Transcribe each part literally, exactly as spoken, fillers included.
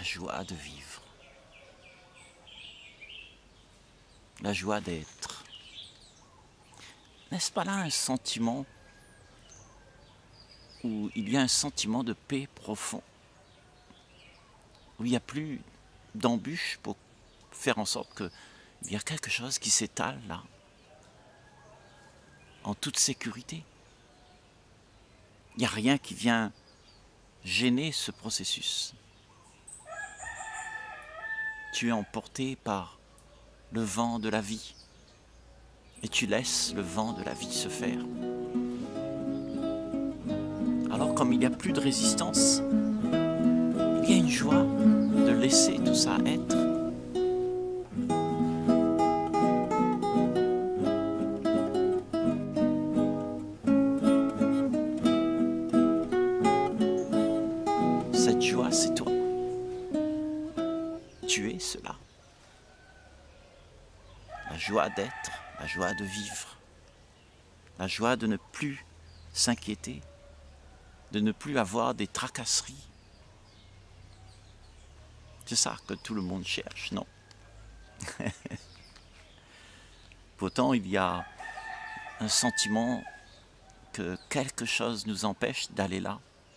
la joie de vivre, la joie d'être. N'est-ce pas là un sentiment où il y a un sentiment de paix profond, où il n'y a plus d'embûches pour faire en sorte qu'il y a quelque chose qui s'étale là, en toute sécurité. Il n'y a rien qui vient gêner ce processus. Tu es emporté par le vent de la vie et tu laisses le vent de la vie se faire. Alors comme il n'y a plus de résistance, il y a une joie de laisser tout ça être. Cette joie, c'est toi. Tu es cela. La joie d'être, la joie de vivre, la joie de ne plus s'inquiéter, de ne plus avoir des tracasseries. C'est ça que tout le monde cherche, non? Pourtant, il y a un sentiment que quelque chose nous empêche d'aller là.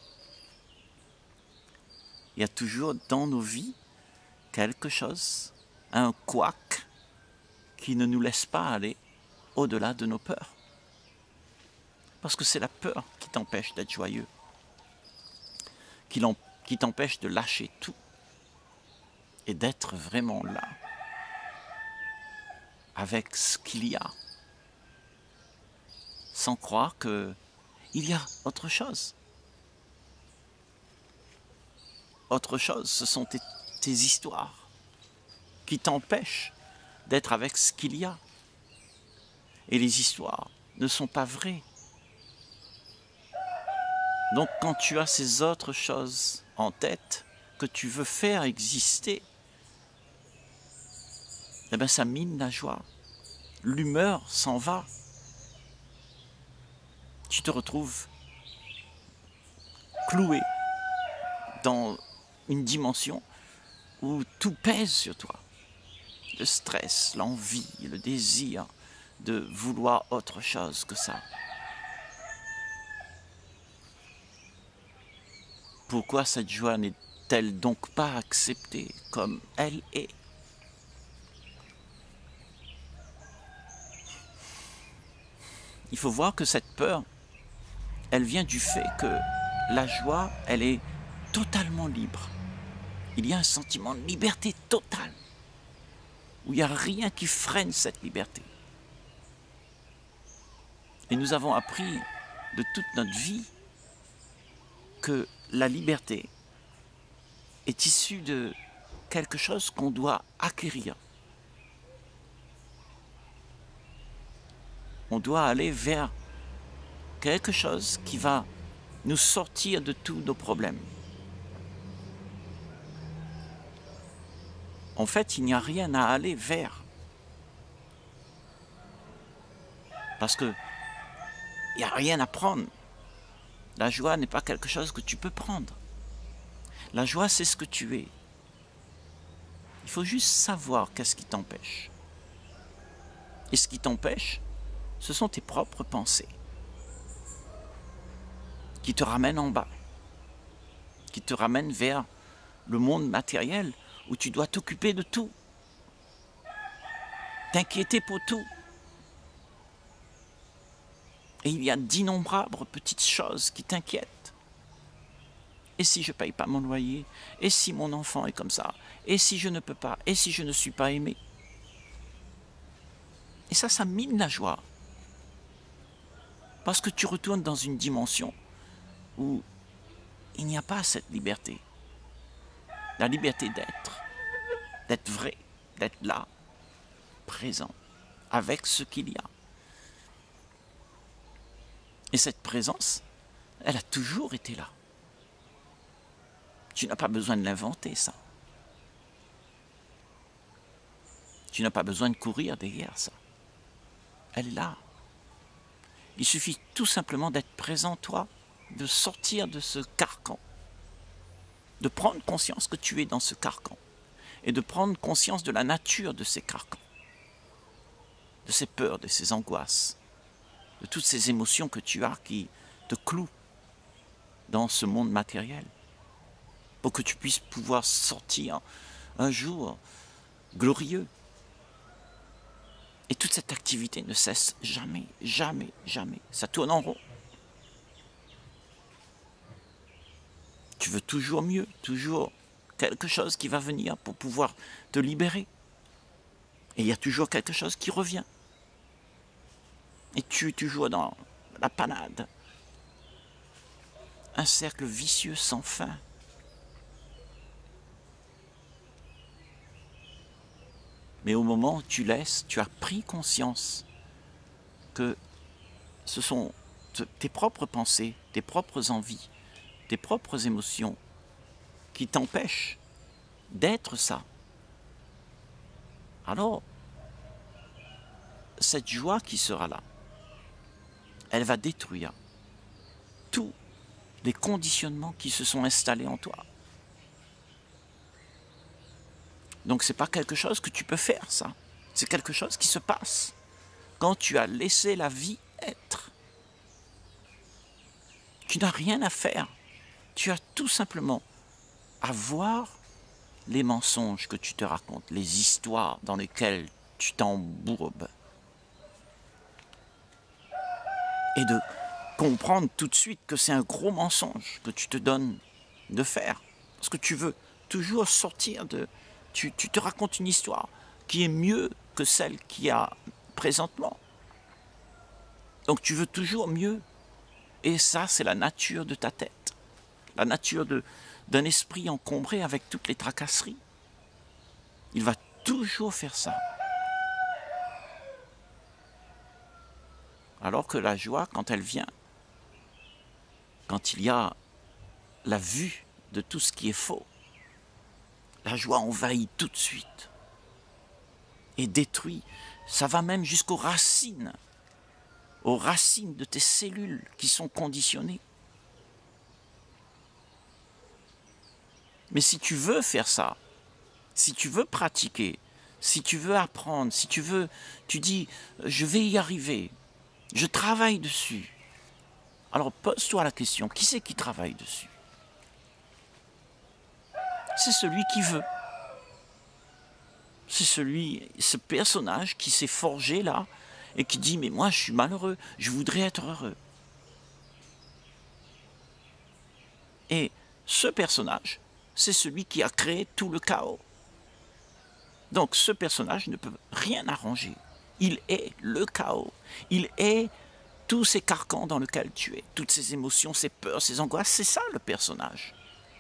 Il y a toujours dans nos vies quelque chose, un couac qui ne nous laisse pas aller au-delà de nos peurs. Parce que c'est la peur qui t'empêche d'être joyeux, qui t'empêche de lâcher tout et d'être vraiment là, avec ce qu'il y a, sans croire qu'il y a autre chose. Autre chose, ce sont tes, tes histoires qui t'empêchent d'être avec ce qu'il y a. Et les histoires ne sont pas vraies. Donc quand tu as ces autres choses en tête que tu veux faire exister, eh bien ça mine la joie. L'humeur s'en va. Tu te retrouves cloué dans une dimension où tout pèse sur toi. Le stress, l'envie, le désir de vouloir autre chose que ça. Pourquoi cette joie n'est-elle donc pas acceptée comme elle est? Il faut voir que cette peur, elle vient du fait que la joie, elle est totalement libre. Il y a un sentiment de liberté totale, où il n'y a rien qui freine cette liberté. Et nous avons appris de toute notre vie que la liberté est issue de quelque chose qu'on doit acquérir. On doit aller vers quelque chose qui va nous sortir de tous nos problèmes. En fait, il n'y a rien à aller vers. Parce que il n'y a rien à prendre. La joie n'est pas quelque chose que tu peux prendre. La joie, c'est ce que tu es. Il faut juste savoir qu'est-ce qui t'empêche. Et ce qui t'empêche, ce sont tes propres pensées qui te ramènent en bas, qui te ramènent vers le monde matériel où tu dois t'occuper de tout, t'inquiéter pour tout. Et il y a d'innombrables petites choses qui t'inquiètent. Et si je ne paye pas mon loyer? Et si mon enfant est comme ça? Et si je ne peux pas? Et si je ne suis pas aimé? Et ça, ça mine la joie. Parce que tu retournes dans une dimension où il n'y a pas cette liberté. La liberté d'être, d'être vrai, d'être là, présent, avec ce qu'il y a. Et cette présence, elle a toujours été là. Tu n'as pas besoin de l'inventer, ça. Tu n'as pas besoin de courir derrière ça. Elle est là. Il suffit tout simplement d'être présent, toi, de sortir de ce carcan de prendre conscience que tu es dans ce carcan et de prendre conscience de la nature de ces carcans, de ces peurs, de ces angoisses, de toutes ces émotions que tu as qui te clouent dans ce monde matériel, pour que tu puisses pouvoir sortir un jour glorieux. Et toute cette activité ne cesse jamais, jamais, jamais. Ça tourne en rond. Tu veux toujours mieux, toujours quelque chose qui va venir pour pouvoir te libérer. Et il y a toujours quelque chose qui revient. Et tu es toujours dans la panade. Un cercle vicieux sans fin. Mais au moment où tu laisses, tu as pris conscience que ce sont tes propres pensées, tes propres envies, tes propres émotions qui t'empêchent d'être ça. Alors, cette joie qui sera là, elle va détruire tous les conditionnements qui se sont installés en toi. Donc ce n'est pas quelque chose que tu peux faire, ça. C'est quelque chose qui se passe quand tu as laissé la vie être. Tu n'as rien à faire. Tu as tout simplement à voir les mensonges que tu te racontes, les histoires dans lesquelles tu t'embourbes. Et de comprendre tout de suite que c'est un gros mensonge que tu te donnes de faire. Parce que tu veux toujours sortir de... Tu, tu te racontes une histoire qui est mieux que celle qu'il y a présentement. Donc tu veux toujours mieux. Et ça, c'est la nature de ta tête. La nature de, d'un esprit encombré avec toutes les tracasseries. Il va toujours faire ça. Alors que la joie, quand elle vient, quand il y a la vue de tout ce qui est faux, la joie envahit tout de suite et détruit. Ça va même jusqu'aux racines, aux racines de tes cellules qui sont conditionnées. Mais si tu veux faire ça, si tu veux pratiquer, si tu veux apprendre, si tu veux, tu dis, je vais y arriver, je travaille dessus. Alors pose-toi la question, qui c'est qui travaille dessus? C'est celui qui veut. C'est celui, ce personnage qui s'est forgé là et qui dit, mais moi je suis malheureux, je voudrais être heureux. Et ce personnage, c'est celui qui a créé tout le chaos. Donc ce personnage ne peut rien arranger. Il est le chaos. Il est tous ces carcans dans lesquels tu es. Toutes ces émotions, ces peurs, ces angoisses, c'est ça le personnage.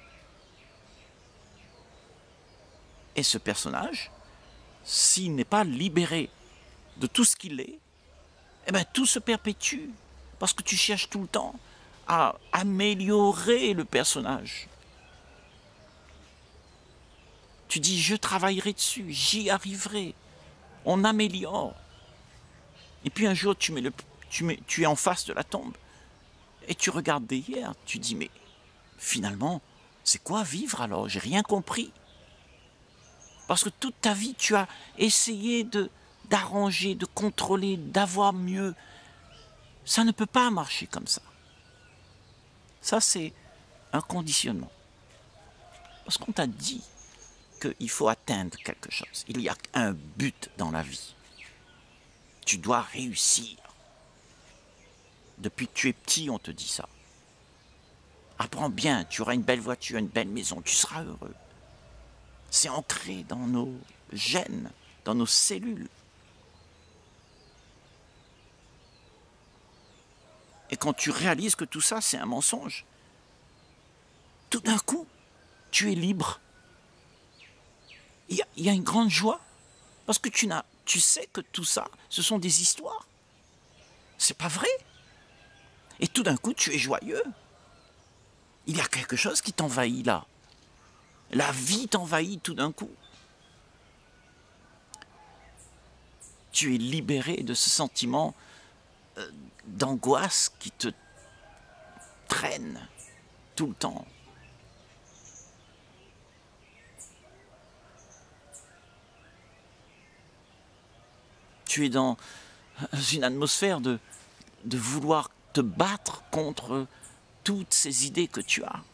Et ce personnage, s'il n'est pas libéré de tout ce qu'il est, eh bien tout se perpétue. Parce que tu cherches tout le temps à améliorer le personnage. Tu dis, je travaillerai dessus, j'y arriverai. On améliore. Et puis un jour, tu, mets le, tu, mets, tu es en face de la tombe et tu regardes derrière. Tu dis, mais finalement, c'est quoi vivre alors? J'ai rien compris. Parce que toute ta vie, tu as essayé de, d'arranger, de contrôler, d'avoir mieux. Ça ne peut pas marcher comme ça. Ça, c'est un conditionnement. Parce qu'on t'a dit qu'il faut atteindre quelque chose. Il y a un but dans la vie. Tu dois réussir. Depuis que tu es petit, on te dit ça. Apprends bien, tu auras une belle voiture, une belle maison, tu seras heureux. C'est ancré dans nos gènes, dans nos cellules. Et quand tu réalises que tout ça, c'est un mensonge, tout d'un coup, tu es libre. Il y a, il y a une grande joie, parce que tu, n'as, tu sais que tout ça, ce sont des histoires. C'est pas vrai. Et tout d'un coup, tu es joyeux. Il y a quelque chose qui t'envahit là. La vie t'envahit tout d'un coup. Tu es libéré de ce sentiment euh, d'angoisse qui te traîne tout le temps. tu es dans une atmosphère de, de vouloir te battre contre toutes ces idées que tu as.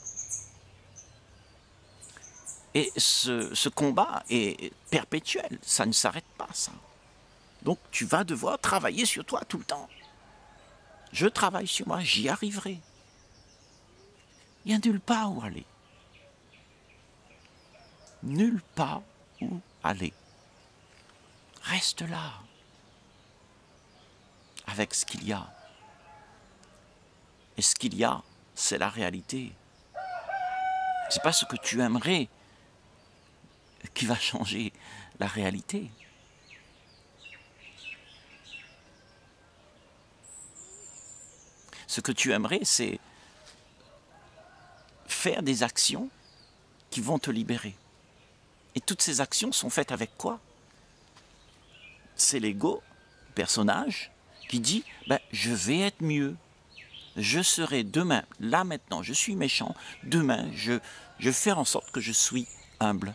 Et ce, ce combat est perpétuel, ça ne s'arrête pas, ça. Donc tu vas devoir travailler sur toi tout le temps. Je travaille sur moi, j'y arriverai. Il n'y a nulle part où aller. Nulle part où aller. Reste là, avec ce qu'il y a. Et ce qu'il y a, c'est la réalité. C'est pas ce que tu aimerais qui va changer la réalité. Ce que tu aimerais, c'est faire des actions qui vont te libérer. Et toutes ces actions sont faites avec quoi? C'est l'ego, le personnage, qui dit ben, « je vais être mieux, je serai demain, là maintenant, je suis méchant, demain, je, je vais faire en sorte que je suis humble,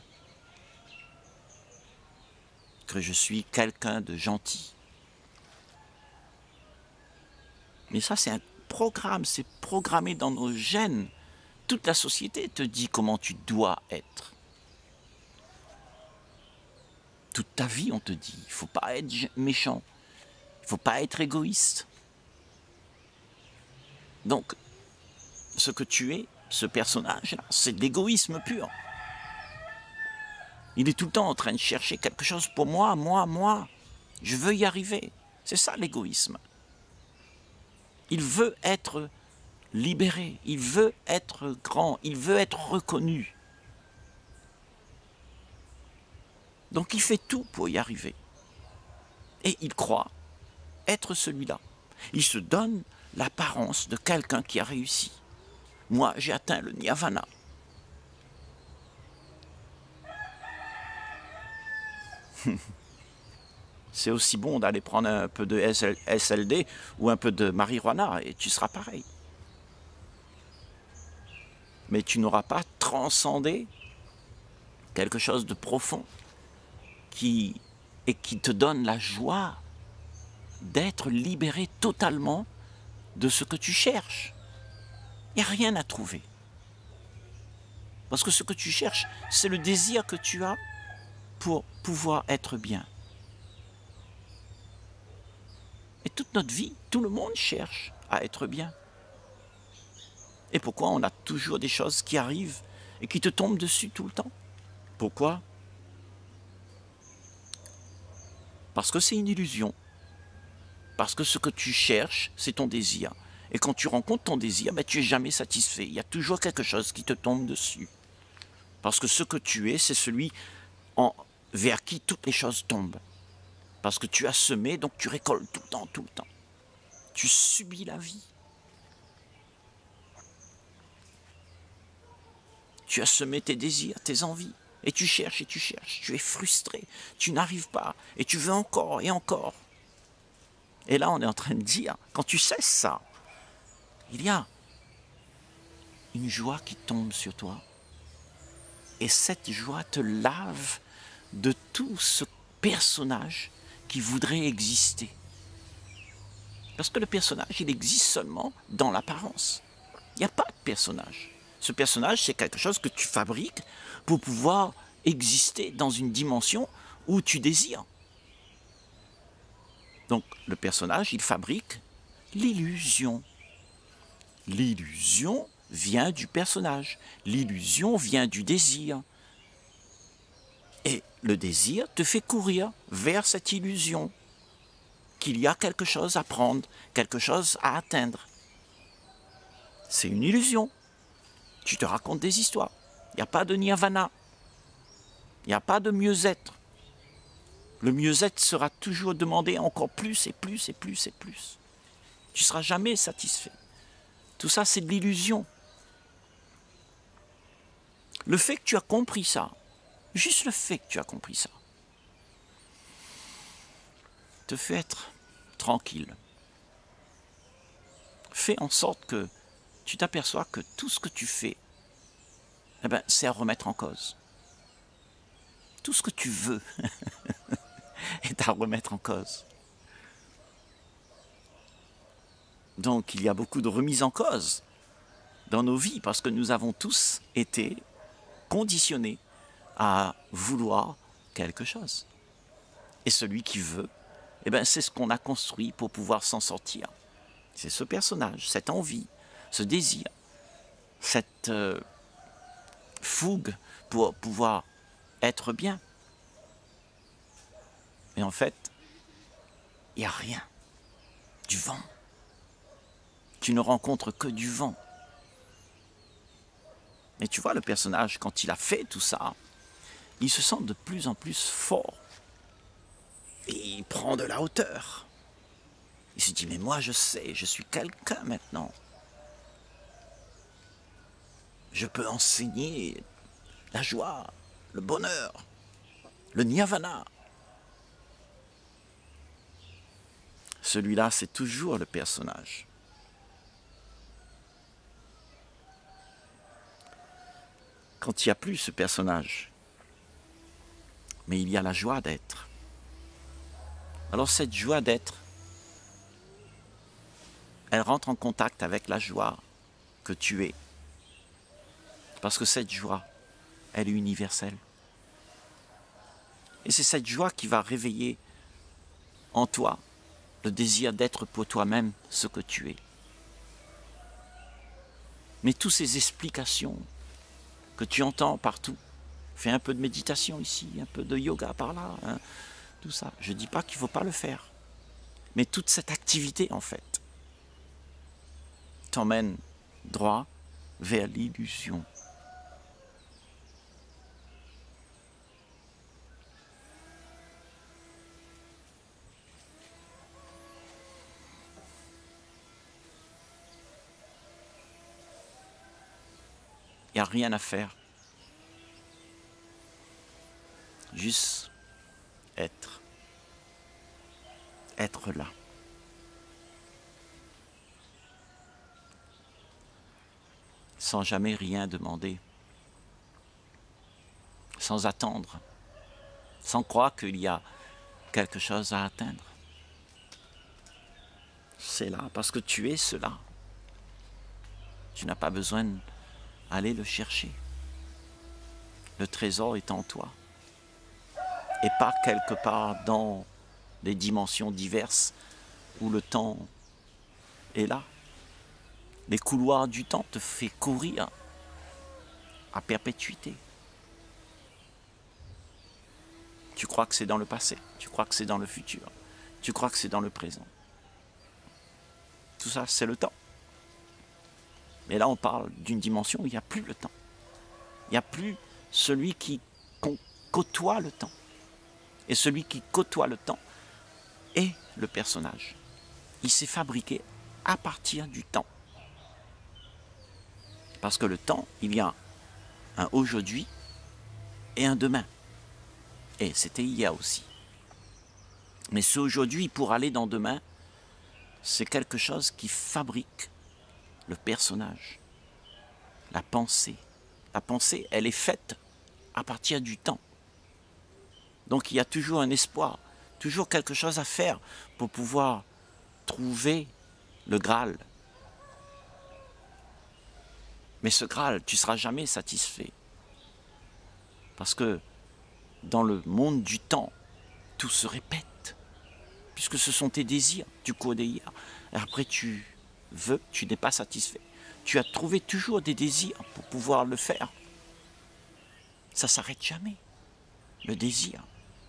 que je suis quelqu'un de gentil. » Mais ça, c'est un programme, c'est programmé dans nos gènes. Toute la société te dit comment tu dois être. Toute ta vie, on te dit, il ne faut pas être méchant, il ne faut pas être égoïste. Donc, ce que tu es, ce personnage-là, c'est de l'égoïsme pur. Il est tout le temps en train de chercher quelque chose pour moi, moi, moi. Je veux y arriver. C'est ça l'égoïsme. Il veut être libéré, il veut être grand, il veut être reconnu. Donc il fait tout pour y arriver. Et il croit être celui-là. Il se donne l'apparence de quelqu'un qui a réussi. Moi, j'ai atteint le nirvana. C'est aussi bon d'aller prendre un peu de S L D ou un peu de marijuana et tu seras pareil. Mais tu n'auras pas transcendé quelque chose de profond qui, et qui te donne la joie d'être libéré totalement de ce que tu cherches. Il n'y a rien à trouver. Parce que ce que tu cherches, c'est le désir que tu as pour pouvoir être bien. Et toute notre vie, tout le monde cherche à être bien. Et pourquoi on a toujours des choses qui arrivent et qui te tombent dessus tout le temps? Pourquoi? Parce que c'est une illusion. Parce que ce que tu cherches, c'est ton désir. Et quand tu rencontres ton désir, ben, tu n'es jamais satisfait. Il y a toujours quelque chose qui te tombe dessus. Parce que ce que tu es, c'est celui en, vers qui toutes les choses tombent. Parce que tu as semé, donc tu récoltes tout le temps, tout le temps. Tu subis la vie. Tu as semé tes désirs, tes envies. Et tu cherches et tu cherches. Tu es frustré. Tu n'arrives pas. Et tu veux encore et encore. Et là, on est en train de dire, quand tu cesses ça, il y a une joie qui tombe sur toi. Et cette joie te lave de tout ce personnage qui voudrait exister. Parce que le personnage, il existe seulement dans l'apparence. Il n'y a pas de personnage. Ce personnage, c'est quelque chose que tu fabriques pour pouvoir exister dans une dimension où tu désires. Donc, le personnage, il fabrique l'illusion. L'illusion vient du personnage. L'illusion vient du désir. Et le désir te fait courir vers cette illusion qu'il y a quelque chose à prendre, quelque chose à atteindre. C'est une illusion. Tu te racontes des histoires. Il n'y a pas de nirvana. Il n'y a pas de mieux-être. Le mieux-être sera toujours demandé encore plus et plus et plus et plus. Tu ne seras jamais satisfait. Tout ça, c'est de l'illusion. Le fait que tu as compris ça, juste le fait que tu as compris ça, te fait être tranquille. Fais en sorte que tu t'aperçois que tout ce que tu fais, eh ben, c'est à remettre en cause. Tout ce que tu veux, est à remettre en cause. Donc il y a beaucoup de remises en cause dans nos vies parce que nous avons tous été conditionnés à vouloir quelque chose. Et celui qui veut, eh ben, c'est ce qu'on a construit pour pouvoir s'en sortir. C'est ce personnage, cette envie, ce désir, cette euh, fougue pour pouvoir être bien. Mais en fait, il n'y a rien. Du vent. Tu ne rencontres que du vent. Mais tu vois, le personnage, quand il a fait tout ça, il se sent de plus en plus fort. Et il prend de la hauteur. Il se dit, mais moi je sais, je suis quelqu'un maintenant. Je peux enseigner la joie, le bonheur, le nirvana. Celui-là, c'est toujours le personnage. Quand il n'y a plus ce personnage, mais il y a la joie d'être. Alors cette joie d'être, elle rentre en contact avec la joie que tu es. Parce que cette joie, elle est universelle. Et c'est cette joie qui va réveiller en toi le désir d'être pour toi-même ce que tu es. Mais toutes ces explications que tu entends partout, fais un peu de méditation ici, un peu de yoga par là, hein, tout ça. Je ne dis pas qu'il ne faut pas le faire. Mais toute cette activité, en fait, t'emmène droit vers l'illusion. Il n'y a rien à faire. Juste être. Être là. Sans jamais rien demander. Sans attendre. Sans croire qu'il y a quelque chose à atteindre. C'est là, parce que tu es cela. Tu n'as pas besoin d'aller le chercher. Le trésor est en toi. Et pas quelque part dans des dimensions diverses où le temps est là. Les couloirs du temps te font courir à perpétuité. Tu crois que c'est dans le passé, tu crois que c'est dans le futur, tu crois que c'est dans le présent. Tout ça, c'est le temps. Mais là, on parle d'une dimension où il n'y a plus le temps. Il n'y a plus celui qui côtoie le temps. Et celui qui côtoie le temps est le personnage. Il s'est fabriqué à partir du temps. Parce que le temps, il y a un aujourd'hui et un demain. Et c'était hier aussi. Mais ce aujourd'hui, pour aller dans demain, c'est quelque chose qui fabrique le personnage, la pensée. La pensée, elle est faite à partir du temps. Donc il y a toujours un espoir, toujours quelque chose à faire pour pouvoir trouver le Graal. Mais ce Graal, tu ne seras jamais satisfait. Parce que dans le monde du temps, tout se répète. Puisque ce sont tes désirs, tu cours derrière. Et après tu veux, tu n'es pas satisfait. Tu as trouvé toujours des désirs pour pouvoir le faire. Ça ne s'arrête jamais, le désir.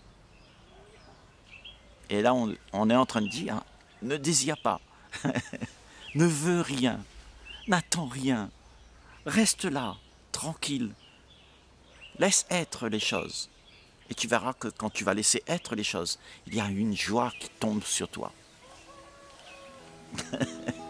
Et là, on, on est en train de dire, ne désire pas, ne veux rien, n'attends rien, reste là, tranquille, laisse être les choses. Et tu verras que quand tu vas laisser être les choses, il y a une joie qui tombe sur toi.